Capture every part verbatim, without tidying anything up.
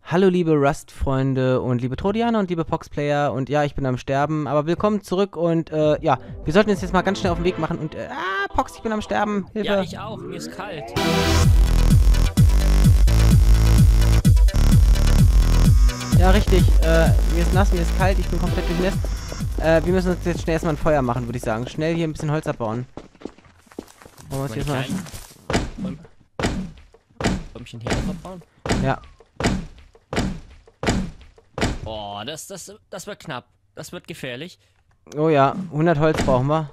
Hallo liebe Rust-Freunde und liebe Trodianer und liebe Pox-Player und ja, ich bin am Sterben, aber willkommen zurück und äh, ja, wir sollten uns jetzt mal ganz schnell auf den Weg machen und äh, ah, Pox, ich bin am Sterben, Hilfe. Ja, ich auch, mir ist kalt. Ja, richtig, äh, mir ist nass, mir ist kalt, ich bin komplett durchnässt. Äh, wir müssen uns jetzt schnell erstmal ein Feuer machen, würde ich sagen. Schnell hier ein bisschen Holz abbauen. Wollen wir uns jetzt mal... Bäumchen hier auch abbauen? Ja. Boah, das, das, das wird knapp. Das wird gefährlich. Oh ja, hundert Holz brauchen wir.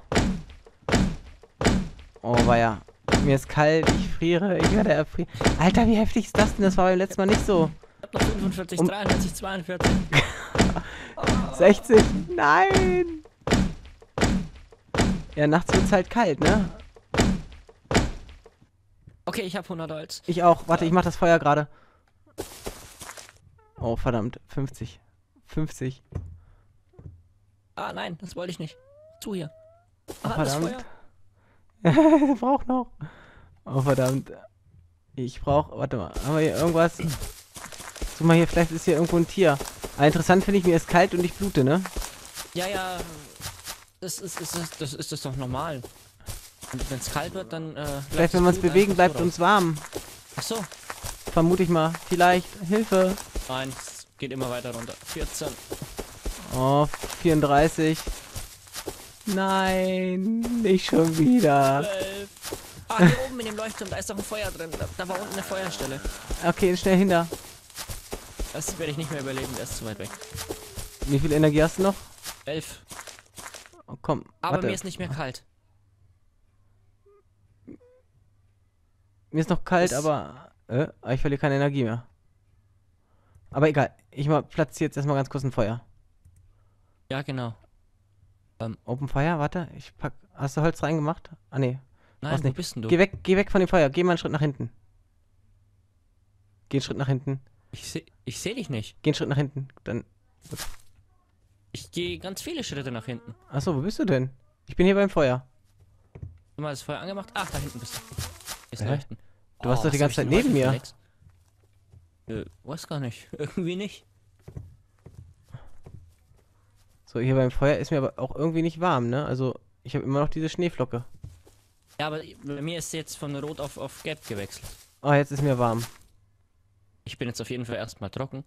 Oh, weia. Mir ist kalt, ich friere, ich werde erfrieren. Alter, wie heftig ist das denn? Das war beim letzten Mal nicht so. Ich hab noch fünfundvierzig, Um- dreiundvierzig, zweiundvierzig. sechzig, nein! Ja, nachts wird's halt kalt, ne? Okay, ich hab hundert Holz. Ich auch. Warte, ich mach das Feuer gerade. Oh, verdammt. fünfzig. fünfzig. Ah, nein, das wollte ich nicht. Zu hier. Oh, Ah, das verdammt. Feuer. Ich brauch noch. Oh, verdammt. Ich brauch... Warte mal. Haben wir hier irgendwas? Guck mal hier, vielleicht ist hier irgendwo ein Tier. Ah, interessant finde ich, mir ist kalt und ich blute, ne? Ja, ja. Das ist, ist, das, das ist das doch normal. Und wenn es kalt wird, dann... Äh, Vielleicht, wenn wir uns bewegen, bleibt uns warm. Ach so. Vermute ich mal. Vielleicht. Hilfe. Nein, es geht immer weiter runter. vierzehn. Oh, vierunddreißig. Nein, nicht schon wieder. zwölf. Ah, hier oben in dem Leuchtturm, da ist doch ein Feuer drin. Da, da war unten eine Feuerstelle. Okay, schnell hinter. Das werde ich nicht mehr überleben, der ist zu weit weg. Wie viel Energie hast du noch? elf. Oh, komm, Aber warte. mir ist nicht mehr kalt. Mir ist noch kalt, Das- aber... Äh, aber ich verliere keine Energie mehr. Aber egal. Ich mal platziere jetzt erstmal ganz kurz ein Feuer. Ja, genau. Open Fire, warte. Ich pack... Hast du Holz reingemacht? Ah, nee. Nein, Brauchst wo nicht. bist denn du? Geh weg, geh weg von dem Feuer. Geh mal einen Schritt nach hinten. Geh einen Schritt nach hinten. Ich sehe ich seh dich nicht. Geh einen Schritt nach hinten. Dann... Ich gehe ganz viele Schritte nach hinten. Achso, wo bist du denn? Ich bin hier beim Feuer. Hast du mal das Feuer angemacht? Ach, da hinten bist du. Ist Hä? leuchten. Du warst doch was die hab ganze ich Zeit denn neben heute mir. für Lecks? Äh, weiß gar nicht. Irgendwie nicht. So, hier beim Feuer ist mir aber auch irgendwie nicht warm, ne? Also, ich habe immer noch diese Schneeflocke. Ja, aber bei mir ist sie jetzt von Rot auf, auf Gelb gewechselt. Oh, jetzt ist mir warm. Ich bin jetzt auf jeden Fall erstmal trocken.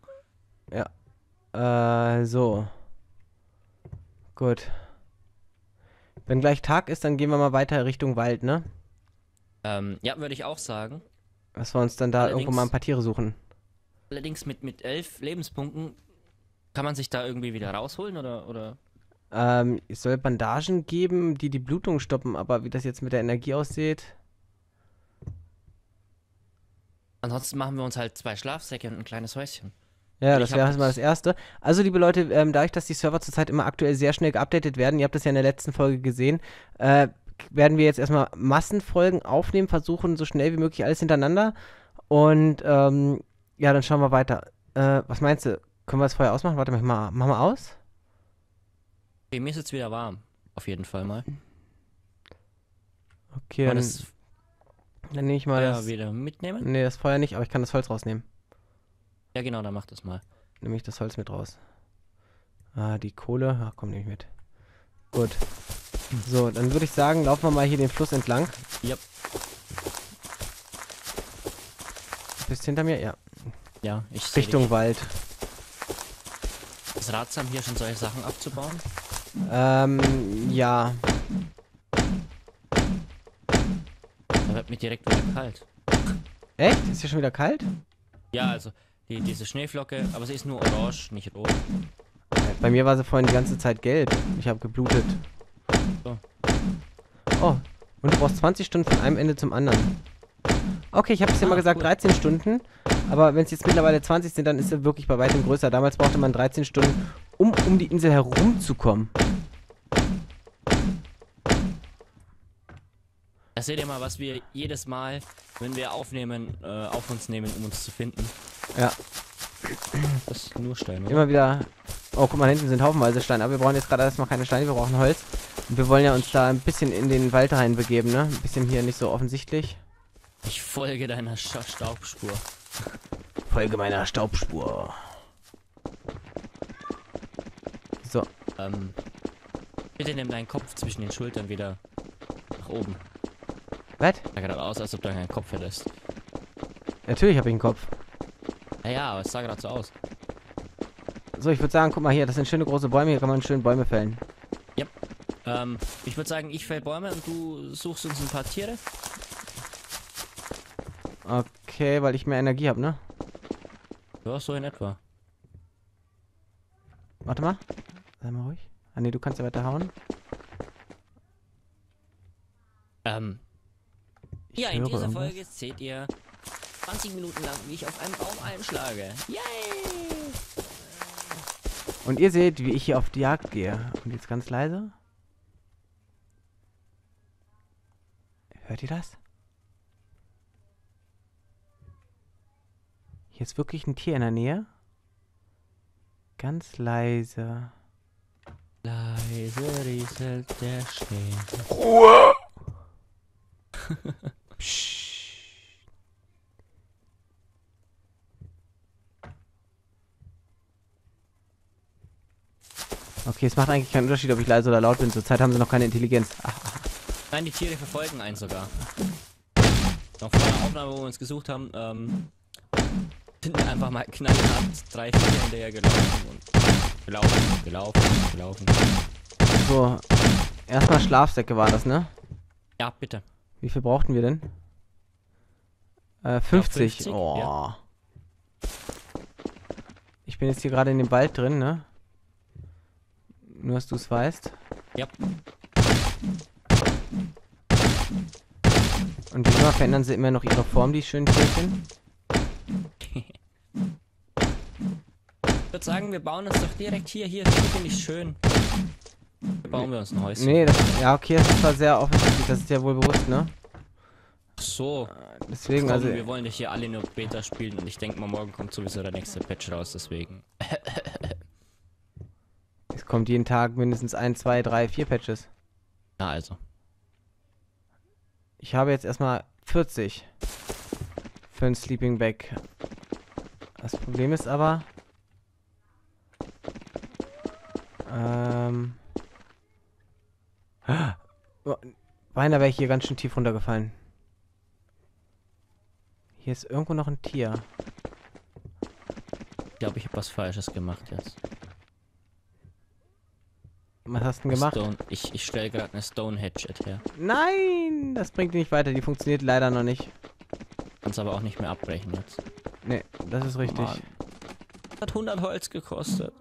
Äh, so. Gut. Wenn gleich Tag ist, dann gehen wir mal weiter Richtung Wald, ne? Ähm, ja, würde ich auch sagen. Dass wir uns dann da irgendwo Allerdings- mal ein paar Tiere suchen. Allerdings mit, mit elf Lebenspunkten kann man sich da irgendwie wieder rausholen oder, oder? Ähm, es soll Bandagen geben, die die Blutung stoppen, aber wie das jetzt mit der Energie aussieht... Ansonsten machen wir uns halt zwei Schlafsäcke und ein kleines Häuschen. Ja, Und das ich wäre hab erstmal das jetzt- Erste. Also, liebe Leute, ähm, dadurch, dass die Server zurzeit immer aktuell sehr schnell geupdatet werden, ihr habt das ja in der letzten Folge gesehen, äh, werden wir jetzt erstmal Massenfolgen aufnehmen, versuchen, so schnell wie möglich alles hintereinander. Und, ähm, ja, dann schauen wir weiter. Äh, was meinst du? Können wir das Feuer ausmachen? Warte mal, mal machen wir aus? Okay, mir ist jetzt wieder warm. Auf jeden Fall mal. Okay, Kann dann, man das dann nehme ich mal Feuer das... wieder mitnehmen? Nee, das Feuer nicht, aber ich kann das Holz rausnehmen. Ja, genau, dann mach das mal. Nehme ich das Holz mit raus. Ah, die Kohle. Ach, komm, nehme ich mit. Gut. So, dann würde ich sagen, laufen wir mal hier den Fluss entlang. Yep. Bist hinter mir? Ja. Ja, ich seh Richtung dich. Wald. Ist ratsam, hier schon solche Sachen abzubauen? Ähm, ja. Da wird mir direkt wieder kalt. Echt? Ist hier schon wieder kalt? Ja, also, die, diese Schneeflocke, aber sie ist nur orange, nicht rot. Bei mir war sie vorhin die ganze Zeit gelb. Ich habe geblutet. So. Oh, und du brauchst zwanzig Stunden von einem Ende zum anderen. Okay, ich habe es ja Ah, mal gesagt, cool. dreizehn Stunden. Aber wenn es jetzt mittlerweile zwanzig sind, dann ist er wirklich bei weitem größer. Damals brauchte man dreizehn Stunden, um um die Insel herumzukommen. Da seht ihr mal, was wir jedes Mal, wenn wir aufnehmen, äh, auf uns nehmen, um uns zu finden. Ja, Das ist nur Stein, oder? immer wieder... Oh, guck mal, hinten sind haufenweise Steine. Aber wir brauchen jetzt gerade erstmal keine Steine, wir brauchen Holz. Und wir wollen ja uns da ein bisschen in den Wald rein begeben, ne? Ein bisschen hier nicht so offensichtlich. Ich folge deiner Sta Staubspur. Folge meiner Staubspur. So. Ähm, bitte nimm deinen Kopf zwischen den Schultern wieder nach oben. Was? Sah gerade aus, als ob du deinen Kopf verlässt. Natürlich habe ich einen Kopf. Naja, aber es sah gerade so aus. So, ich würde sagen, guck mal hier, das sind schöne große Bäume, hier kann man schön Bäume fällen. Yep. Ähm, ich würde sagen, ich fäll Bäume und du suchst uns ein paar Tiere. Okay, weil ich mehr Energie habe, ne? Ja, so in etwa. Warte mal. Sei mal ruhig. Ah ne, du kannst ja weiter hauen. Ähm. Ich Ja, in höre dieser irgendwas. Folge seht ihr zwanzig Minuten lang, wie ich auf einen Baum einschlage. Yay! Und ihr seht, wie ich hier auf die Jagd gehe. Und jetzt ganz leise. Hört ihr das? Hier ist wirklich ein Tier in der Nähe. Ganz leise. Leise rieselt der Schnee. Ruhe! Psst. Okay, es macht eigentlich keinen Unterschied, ob ich leise oder laut bin. Zurzeit haben sie noch keine Intelligenz. Ach, ach. Nein, die Tiere verfolgen einen sogar. Noch vor der Aufnahme, wo wir uns gesucht haben, ähm, sind wir einfach mal knallhart drei, vier hinterher gelaufen und gelaufen, gelaufen, gelaufen. So, erstmal Schlafsäcke war das, ne? Ja, bitte. Wie viel brauchten wir denn? Äh, fünfzig. fünfzig, Oh. ja. Ich bin jetzt hier gerade in dem Wald drin, ne? Nur, dass du es weißt. Ja. Und wie immer verändern sie immer noch ihre Form, die schönen Tierchen. Ich würde sagen, wir bauen uns doch direkt hier, hier, hier finde ich schön. Hier bauen wir uns ein Häuschen. Nee, das, ja, okay, das ist zwar sehr offensichtlich, das ist ja wohl bewusst, ne? Ach so. Deswegen, Komm, also. wir wollen dich hier alle nur Beta spielen und ich denke mal, morgen kommt sowieso der nächste Patch raus, deswegen. Es kommt jeden Tag mindestens ein, zwei, drei, vier Patches. Na also. Ich habe jetzt erstmal vierzig für ein Sleeping Bag. Das Problem ist aber. Ähm. Beinahe wäre ich hier ganz schön tief runtergefallen. Hier ist irgendwo noch ein Tier. Ich glaube, ich habe was Falsches gemacht jetzt. Was hast du denn gemacht? Stone. Ich, ich stelle gerade eine Stonehenge her. Nein, das bringt nicht weiter. Die funktioniert leider noch nicht. Kannst aber auch nicht mehr abbrechen jetzt. Nee, das ist richtig. Mann. Hat hundert Holz gekostet.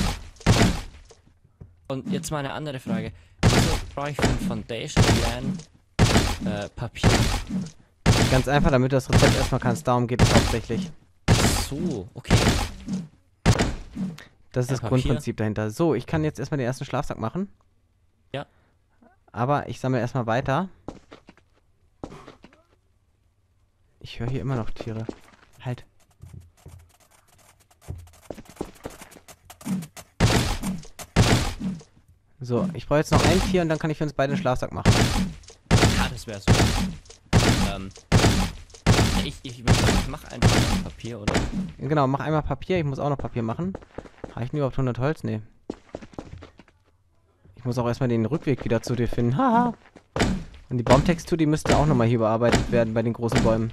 Und jetzt mal eine andere Frage. Wieso brauche ich für ein Foundation Plan äh, Papier? Ganz einfach, damit du das Rezept erstmal kannst. Darum geht es hauptsächlich. So, okay. Das ist Ja, das Papier. Grundprinzip dahinter. So, ich kann jetzt erstmal den ersten Schlafsack machen. Ja. Aber ich sammle erstmal weiter. Ich höre hier immer noch Tiere. Halt. So, ich brauche jetzt noch ein Tier und dann kann ich für uns beide einen Schlafsack machen. Ja, das wäre so. Ähm. Ich, ich würde sagen, ich mache einfach Papier, oder? Genau, mach einmal Papier. Ich muss auch noch Papier machen. Reichen überhaupt hundert Holz? Nee. Ich muss auch erstmal den Rückweg wieder zu dir finden. Haha. Und die Baumtextur, die müsste auch nochmal hier überarbeitet werden bei den großen Bäumen.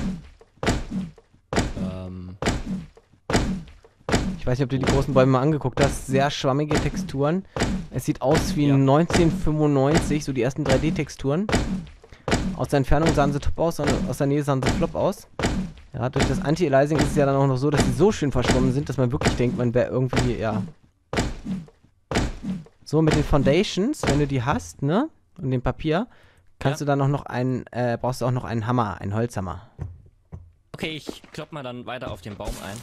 Ähm. Ich weiß nicht, ob du die großen Bäume mal angeguckt hast. Sehr schwammige Texturen. Es sieht aus wie Ja. neunzehnhundertfünfundneunzig, so die ersten drei D-Texturen. Aus der Entfernung sahen sie top aus, und aus der Nähe sahen sie flop aus. Ja, durch das Anti-Aliasing ist es ja dann auch noch so, dass sie so schön verschwommen sind, dass man wirklich denkt, man wäre irgendwie, ja. So, mit den Foundations, wenn du die hast, ne, und dem Papier, kannst Ja. du dann auch noch einen, äh, brauchst du auch noch einen Hammer, einen Holzhammer. Okay, ich klopp mal dann weiter auf den Baum ein.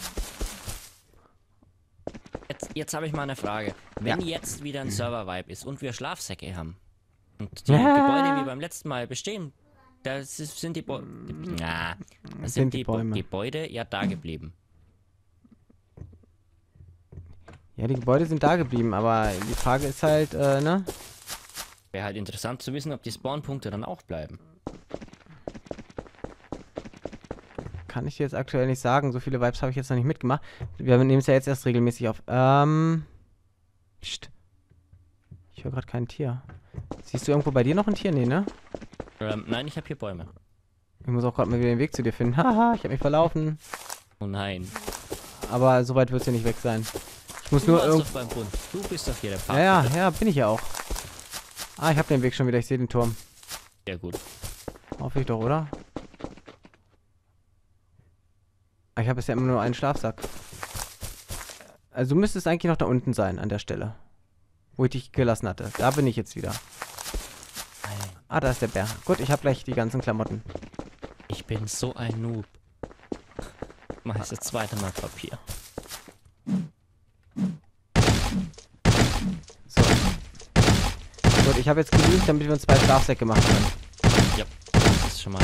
Jetzt, jetzt habe ich mal eine Frage. Wenn jetzt wieder ein Server-Vibe ist und wir Schlafsäcke haben und die Ja. Gebäude wie beim letzten Mal bestehen, da ist- sind die, Bo Na, da sind, Sind die die Bo Bäume. Gebäude ja da geblieben. Ja, die Gebäude sind da geblieben, aber die Frage ist halt, äh, ne? Wäre halt interessant zu wissen, ob die Spawnpunkte dann auch bleiben. Kann ich dir jetzt aktuell nicht sagen. So viele Vibes habe ich jetzt noch nicht mitgemacht. Wir nehmen es ja jetzt erst regelmäßig auf. Ähm. Psst. Ich höre gerade kein Tier. Siehst du irgendwo bei dir noch ein Tier? Nee, ne? Ähm, nein, ich habe hier Bäume. Ich muss auch gerade mal wieder den Weg zu dir finden. Haha, ich habe mich verlaufen. Oh nein. Aber so weit wird es ja nicht weg sein. Ich muss Du nur warst irgendwo. doch beim Bund. Du bist doch hier der Ja, Pfad. ja, ja, bin ich ja auch. Ah, ich habe den Weg schon wieder. Ich sehe den Turm. Sehr gut. Hoffe ich doch, oder? Ah, ich habe bisher immer nur einen Schlafsack. Also du müsstest eigentlich noch da unten sein, an der Stelle. Wo ich dich gelassen hatte. Da bin ich jetzt wieder. Nein, Ah, da ist der Bär. Gut, ich habe gleich die ganzen Klamotten. ich bin so ein Noob. Mach ich das zweite Mal Papier. So. Gut, ich habe jetzt genügend, damit wir uns zwei Schlafsäcke machen können. Ja, das ist schon mal...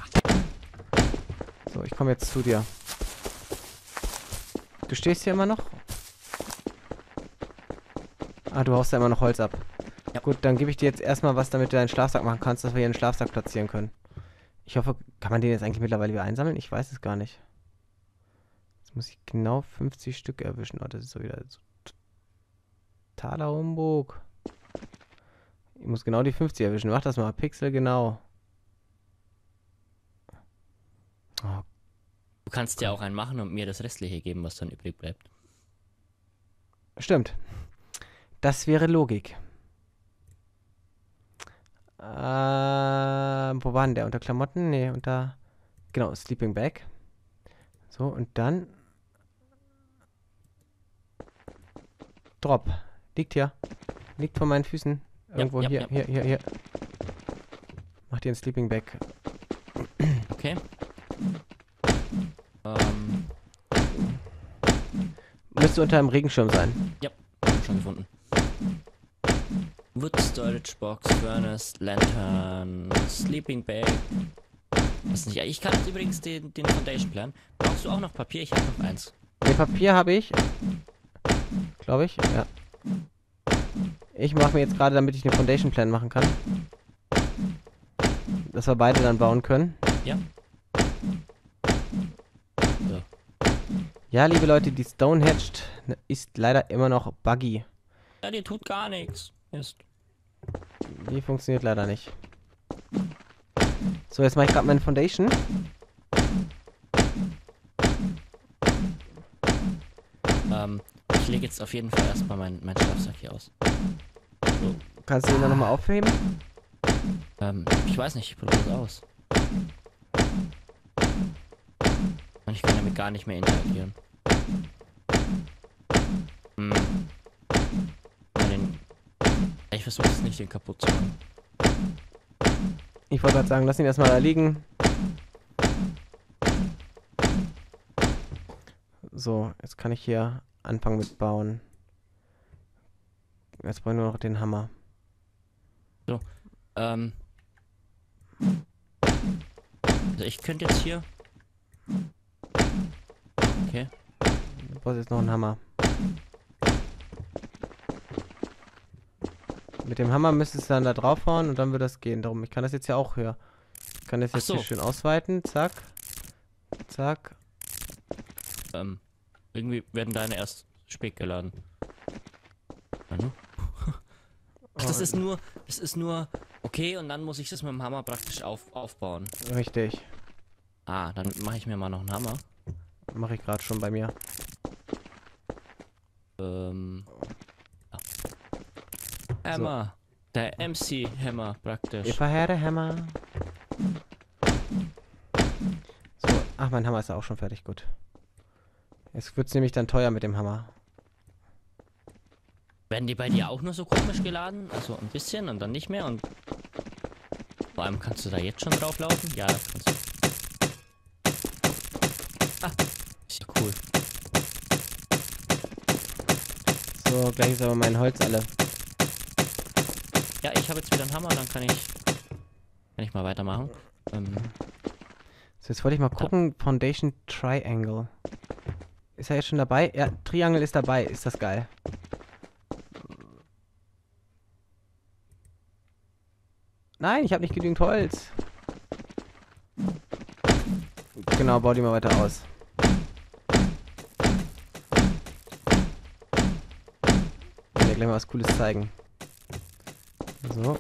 So, ich komme jetzt zu dir. Du stehst hier immer noch? Ah, du haust da immer noch Holz ab. Ja. Gut, dann gebe ich dir jetzt erstmal was, damit du deinen Schlafsack machen kannst, dass wir hier einen Schlafsack platzieren können. Ich hoffe, kann man den jetzt eigentlich mittlerweile wieder einsammeln? Ich weiß es gar nicht. Jetzt muss ich genau fünfzig Stück erwischen. Oh, das ist so wieder so totaler Humbug. Ich muss genau die fünfzig erwischen. Mach das mal. Pixel genau. Oh, Du kannst ja auch einen machen und mir das Restliche geben, was dann übrig bleibt. stimmt. Das wäre Logik. Ähm, wo war denn der? Unter Klamotten? Nee, unter... Genau, Sleeping Bag. So, und dann... Drop. Liegt hier. Liegt vor meinen Füßen. Irgendwo ja, hier, ja. hier, hier, hier. Mach dir ein Sleeping Bag. Okay. Ähm, Müsste unter einem Regenschirm sein. schon gefunden. Wood Storage Box, Furnace, Lantern, Sleeping Bag. Was nicht. Ich kann jetzt übrigens den, den Foundation Plan. Brauchst du auch noch Papier? Ich habe noch eins. Ne, Papier habe ich. Glaube ich, ja. Ich mache mir jetzt gerade, damit ich den Foundation Plan machen kann. Dass wir beide dann bauen können. Ja. So. Ja, liebe Leute, die Stonehenge ist leider immer noch buggy. Ja, dir tut gar nichts. Ist. Die funktioniert leider nicht. So, jetzt mache ich gerade meine Foundation. Ähm, ich lege jetzt auf jeden Fall erstmal meinen mein Schlafsack hier aus. So. Kannst du den dann nochmal aufheben? Ähm, ich weiß nicht, ich probiere es aus. Und ich kann damit gar nicht mehr interagieren. Hm. Mal den, ich versuche es nicht, den kaputt zu machen. Ich wollte gerade sagen, lass ihn erstmal da liegen. So, jetzt kann ich hier anfangen mit bauen. Jetzt brauche ich nur noch den Hammer. Ähm. Also ich könnte jetzt hier. Okay. Du brauchst jetzt noch einen Hammer. Mit dem Hammer müsstest du dann da draufhauen und dann wird das gehen. Darum, ich kann das jetzt ja auch höher. Ich kann das Ach jetzt so. hier schön ausweiten. Zack. Zack. Ähm. Irgendwie werden deine erst spät geladen. Manu? Ach, das Oh, ist nur. Das ist nur. Okay, und dann muss ich das mit dem Hammer praktisch auf, aufbauen. Richtig. Ah, dann mache ich mir mal noch einen Hammer. Mache ich gerade schon bei mir. Ähm. Ja. Hammer. Der M C-Hammer praktisch. Eva Herde Hammer. So, ach, mein Hammer ist ja auch schon fertig, gut. Jetzt wird es nämlich dann teuer mit dem Hammer. Werden die bei dir auch nur so komisch geladen? Also ein bisschen und dann nicht mehr und vor allem kannst du da jetzt schon drauf laufen? Ja, das kannst du. Ah, ist ja cool. So, gleich ist aber mein Holz alle. Ja, ich habe jetzt wieder einen Hammer, dann kann ich kann ich mal weitermachen. Ähm, So, jetzt wollte ich mal gucken. Foundation Triangle. Ist er jetzt schon dabei? Ja, Triangle ist dabei. Ist das geil. Nein, ich habe nicht genügend Holz. Genau, bau die mal weiter aus. Ich will dir gleich mal was Cooles zeigen. So.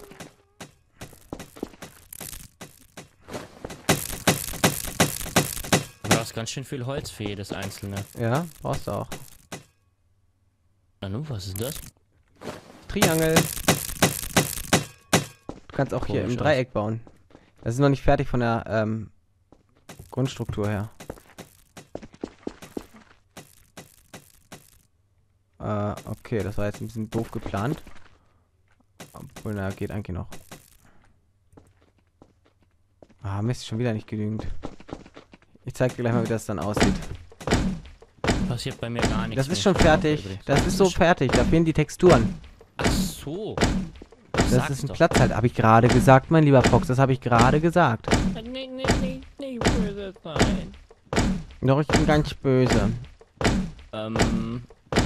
Du brauchst ganz schön viel Holz für jedes einzelne. Ja, brauchst du auch. Na nun, was ist das? Triangel. Du kannst auch hier Komisch im aus. Dreieck bauen. Das ist noch nicht fertig von der ähm, Grundstruktur her. Äh, okay, das war jetzt ein bisschen doof geplant. Obwohl, na, geht eigentlich noch. Ah, Mist, schon wieder nicht genügend. Ich zeig dir gleich mal, wie das dann aussieht. Passiert bei mir gar nichts. Das wenn ist ich schon das fertig. übrigens. Das ist so fertig. Da fehlen die Texturen. Ach so. Das Sag's ist ein doch. Platz halt. Habe ich gerade gesagt, mein lieber Fox. Das habe ich gerade gesagt. Nee, nee, nee, nee, böse sein. Doch, ich bin ganz böse. Ähm,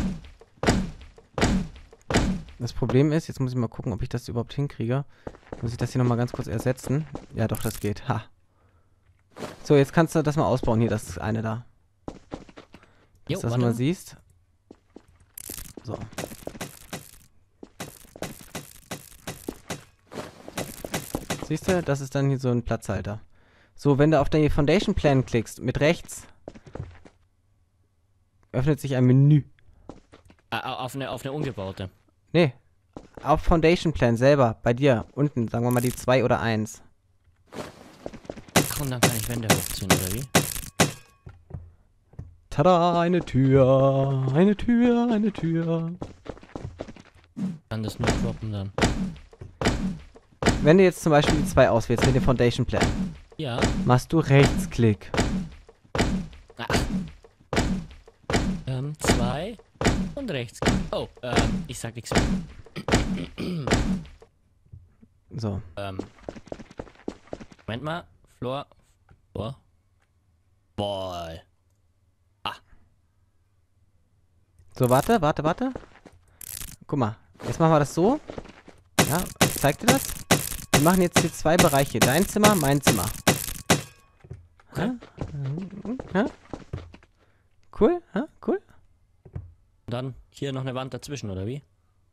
Das Problem ist, jetzt muss ich mal gucken, ob ich das überhaupt hinkriege. Muss ich das hier nochmal ganz kurz ersetzen? Ja, doch, das geht. Ha. So, jetzt kannst du das mal ausbauen. Hier, das eine da. jo, Dass du das warte mal mal. siehst. So. Siehst du, das ist dann hier so ein Platzhalter. So, wenn du auf den Foundation Plan klickst, mit rechts, öffnet sich ein Menü. Ah, auf eine, auf eine ungebaute. Nee, auf Foundation Plan selber, bei dir, unten, sagen wir mal die zwei oder eins. Ach, und dann kann ich Wände hochziehen, oder wie? Tada, eine Tür, eine Tür, eine Tür. Kann das nur droppen dann. Wenn du jetzt zum Beispiel die zwei auswählst mit dem Foundation Plan, Ja. machst du Rechtsklick. Ah. Ähm, zwei und rechts. Oh, ähm, ich sag nichts mehr. So. Ähm. Moment mal. Floor. Floor. Ball. So, warte, warte, warte. Guck mal, jetzt machen wir das so. Ja, ich zeig dir das. Wir machen jetzt hier zwei Bereiche. Dein Zimmer, mein Zimmer. Okay. Ja? Cool, ja? Cool. Und dann hier noch eine Wand dazwischen, oder wie?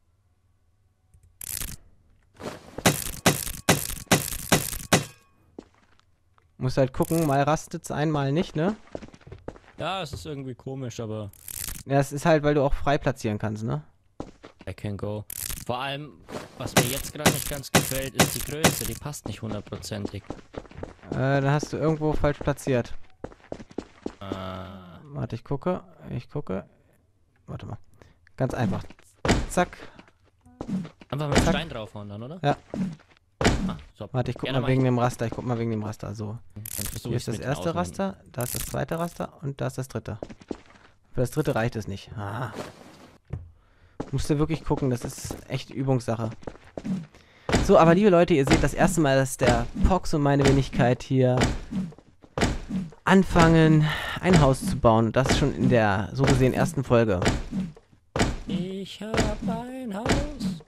Musst halt gucken, mal rastet's ein, mal nicht, ne? Ja, es ist irgendwie komisch, aber Ja, es ist halt, weil du auch frei platzieren kannst, ne? I can go. Vor allem, was mir jetzt gerade nicht ganz gefällt, ist die Größe. Die passt nicht hundertprozentig. Äh, dann hast du irgendwo falsch platziert. Äh, Warte, ich gucke. Ich gucke. Warte mal. Ganz einfach. Zack. einfach mit Zack. Stein draufhauen dann, oder? Ja. Ah, so. Warte, ich guck Ja, dann mal mach wegen ich- dem Raster. Ich guck mal wegen dem Raster. So. Dann versuch Hier ich's ist das mit erste Außen- Raster, da ist das zweite Raster und da ist das dritte. Für das dritte reicht es nicht. Ah. Musst du wirklich gucken, das ist echt Übungssache. So, aber liebe Leute, ihr seht das erste Mal, dass der Pox und meine Wenigkeit hier anfangen, ein Haus zu bauen. Und das schon in der, so gesehen, ersten Folge. Ich hab ein Haus.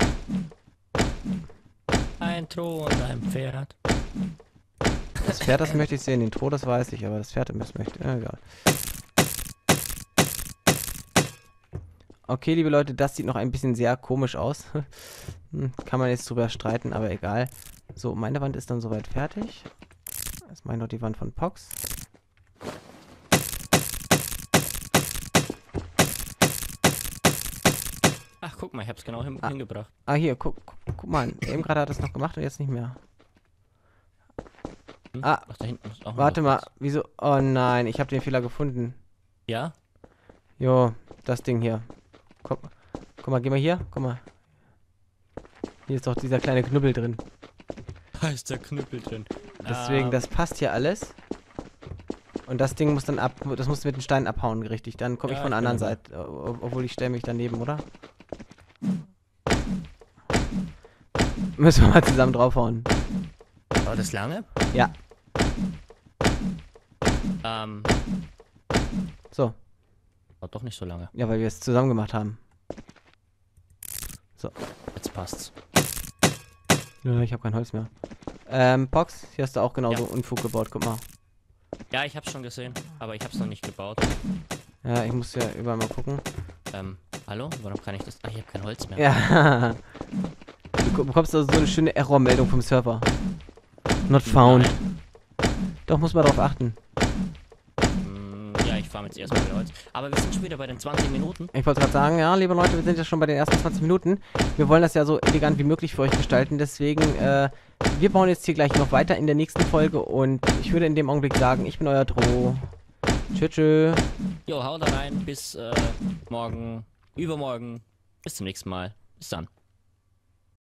Ein Thron und ein Pferd. Das Pferd, das möchte ich sehen, den Tod, das weiß ich, aber das Pferd, das möchte ich, ja, egal. Okay, liebe Leute, das sieht noch ein bisschen sehr komisch aus. Hm, kann man jetzt drüber streiten, aber egal. So, meine Wand ist dann soweit fertig. Jetzt mache ich noch die Wand von Pox. Ach, guck mal, ich hab's genau hin Ah. hingebracht. Ah, hier, guck, guck, guck mal. Eben gerade hat er es noch gemacht und jetzt nicht mehr. Hm? Ah, Ach, da hinten ist auch noch Warte was. mal, wieso? Oh nein, ich habe den Fehler gefunden. Ja? Jo, das Ding hier. Guck, guck mal, geh mal hier. Guck mal. Hier ist doch dieser kleine Knubbel drin. Da ist der Knüppel drin. Deswegen, Ähm, das passt hier alles. Und das Ding muss dann ab, das musst du mit den Steinen abhauen, richtig. Dann komme ich Ja, von der ich bin anderen dabei. Seite. O- Obwohl ich stelle mich daneben, oder? Müssen wir mal zusammen draufhauen. Dauert das lange? Ja. Ähm, So. dauert doch nicht so lange. Ja, weil wir es zusammen gemacht haben. Jetzt passt's. Ja, ich habe kein Holz mehr. Ähm, Pox, hier hast du auch genauso Ja. Unfug gebaut, guck mal. Ja, ich hab's schon gesehen, aber ich hab's noch nicht gebaut. Ja, ich muss ja überall mal gucken. Ähm, hallo? Warum kann ich das? Ah, ich habe kein Holz mehr. Ja. Du bekommst also so eine schöne Errormeldung vom Server. Not found. Nein. Doch, muss man darauf achten. Hm, ja, ich fahre jetzt erstmal wieder Holz. Aber wir sind schon wieder bei den zwanzig Minuten. Ich wollte gerade sagen, ja, liebe Leute, wir sind ja schon bei den ersten zwanzig Minuten. Wir wollen das ja so elegant wie möglich für euch gestalten. Deswegen, äh, wir bauen jetzt hier gleich noch weiter in der nächsten Folge. Und ich würde in dem Augenblick sagen, ich bin euer Dro. Tschö, tschö. Jo, hau da rein. Bis äh, morgen, übermorgen. Bis zum nächsten Mal. Bis dann.